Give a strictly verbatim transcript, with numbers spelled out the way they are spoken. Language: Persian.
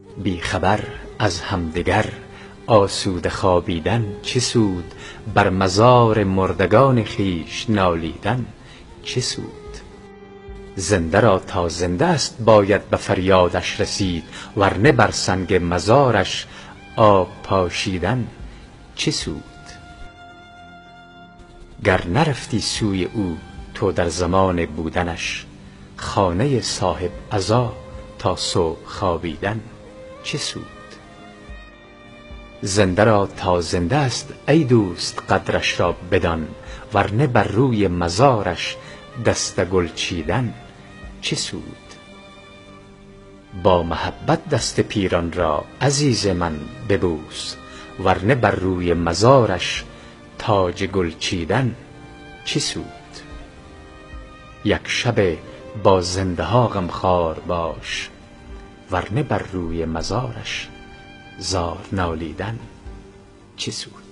بی خبر از همدگر آسوده خوابیدن چه سود؟ بر مزار مردگان خویش نالیدن چه سود؟ زنده را تا زنده است باید به فریادش رسید، ورنه بر سنگ مزارش آب پاشیدن چه سود؟ گر نرفتی سوی او تو در زمان بودنش، خانه صاحب عزا تا صبح خوابیدن چه سود؟ زنده را تا زنده است ای دوست قدرش را بدان، ورنه بر روی مزارش دست گل چیدن چه سود؟ با محبت دست پیران را عزیز من ببوس، ورنه بر روی مزارش تاج گل چیدن چه سود؟ یک شب با زنده ها غمخوار باش، ورنه بر روی مزارش زار نالیدن چه سود؟